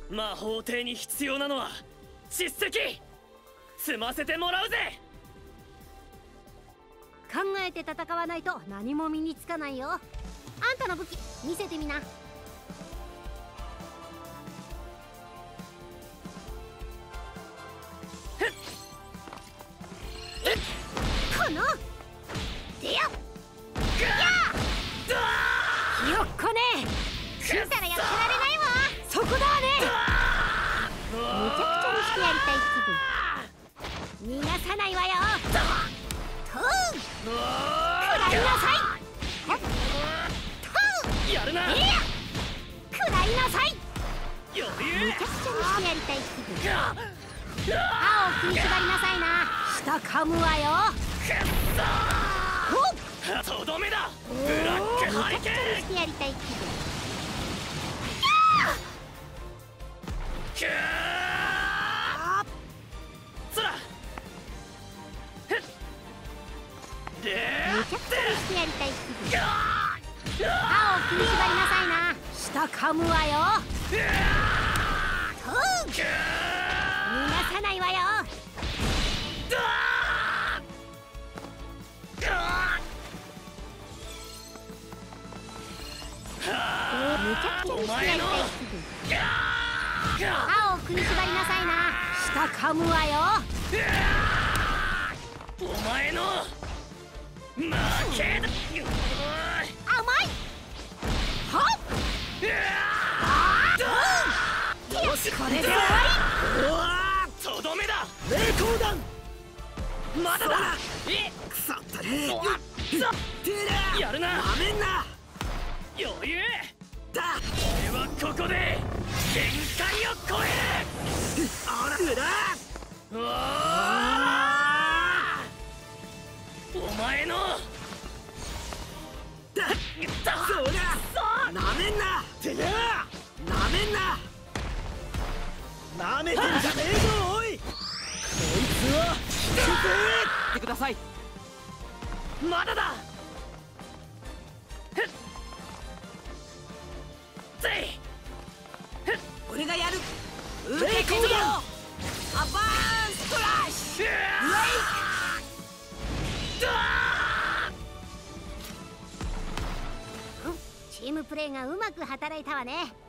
魔法帝に必要なのは実績。積ませてもらうぜ。 考えて戦わないと何も身につかないよ。あんたの武器見せてみな。このでやっひよっこね、死んだらやってられないわ。そこだわね。むちゃくちゃにしてやりたい気分。逃がさないわよ。とう食らいなさい。 やるな。 食らいなさい。 余裕。 むちゃくちゃにしてやりたい気分。歯を食いしばりなさいな。下噛むわよ。 とどめだ。ブラックハリケーン。 してやりたい気分。 そら。 むちゃくちゃにしてやりたい気分。歯を食いしばりなさいな。下噛むわよ。逃がさないわよ。むちゃくちゃにしてやりたい気分。歯を食いしばりなさいな。下噛むわよ。 お前の負けだ。 甘い。はっよし、これで終わり。とどめだ。 冷凍弾。 まだだ。 くそったね。 やるな。 なめんな。 余裕だ。 俺はここで限界を超える。 あらだ。 お前のだ。そうだ。なめんな。てめえ。なめんな。なめてんじゃねえぞおい。こいつは引くぜ。 ってください。 まだだ。 俺がやる。受けてみろ。アバーンストラッシュ。 チームプレーがうまく働いたわね。